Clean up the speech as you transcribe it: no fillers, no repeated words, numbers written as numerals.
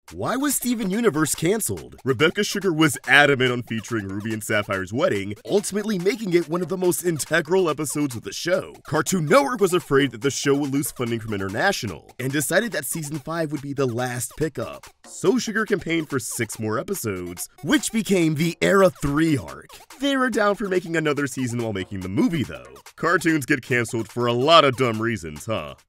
Why was Steven Universe cancelled? Rebecca Sugar was adamant on featuring Ruby and Sapphire's wedding, ultimately making it one of the most integral episodes of the show. Cartoon Network was afraid that the show would lose funding from International, and decided that Season 5 would be the last pickup. So Sugar campaigned for 6 more episodes, which became the Era 3 arc. They were down for making another season while making the movie though. Cartoons get cancelled for a lot of dumb reasons, huh?